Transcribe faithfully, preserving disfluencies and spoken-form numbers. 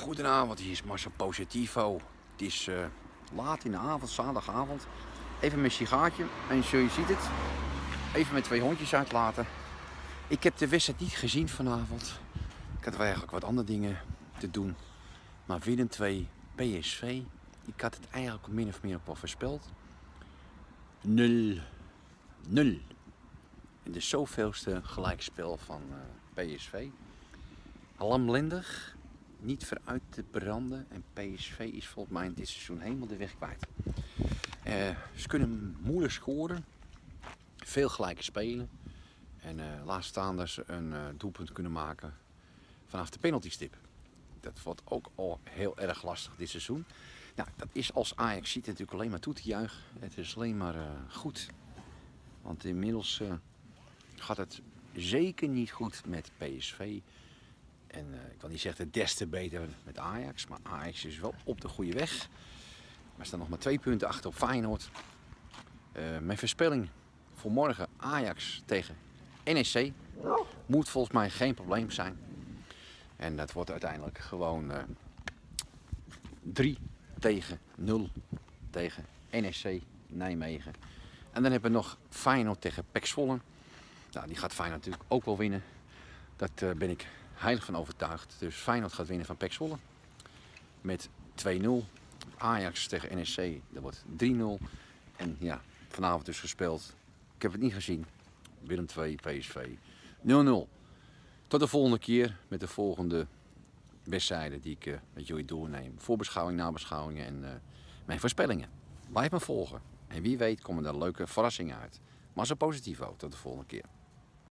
Goedenavond, hier is Marcel Positivo. Het is uh, laat in de avond, zaterdagavond. Even mijn sigaartje en zo je ziet het. Even met twee hondjes uitlaten. Ik heb de wedstrijd niet gezien vanavond. Ik had wel eigenlijk wat andere dingen te doen. Maar Willem twee, P S V. Ik had het eigenlijk min of meer op al voorspeld. nul nul. En de zoveelste gelijkspel van uh, P S V. Lamlendig. Niet vooruit te branden. En P S V is volgens mij in dit seizoen helemaal de weg kwijt. Uh, ze kunnen moeilijk scoren. Veel gelijke spelen. En uh, laat staan dat ze een uh, doelpunt kunnen maken vanaf de penaltystip. Dat wordt ook al heel erg lastig dit seizoen. Nou, dat is als Ajax ziet natuurlijk alleen maar toe te juichen. Het is alleen maar uh, goed. Want inmiddels uh, gaat het zeker niet goed met P S V. En uh, ik wil niet zeggen des te beter met Ajax. Maar Ajax is wel op de goede weg. Er staan nog maar twee punten achter op Feyenoord. Uh, mijn voorspelling voor morgen Ajax tegen N E C. Moet volgens mij geen probleem zijn. En dat wordt uiteindelijk gewoon uh, drie tegen nul tegen N E C Nijmegen. En dan hebben we nog Feyenoord tegen P E C Zwolle. Nou, die gaat Feyenoord natuurlijk ook wel winnen. Daar uh, ben ik heilig van overtuigd. Dus Feyenoord gaat winnen van P E C Zwolle. Met twee nul. Ajax tegen N E C, dat wordt drie nul. En ja, vanavond dus gespeeld. Ik heb het niet gezien. Willem twee, P S V nul nul. Tot de volgende keer met de volgende wedstrijden die ik uh, met jullie doorneem. Voorbeschouwing, nabeschouwingen en uh, mijn voorspellingen. Blijf me volgen. En wie weet komen er leuke verrassingen uit. Maar zo positief ook. Tot de volgende keer.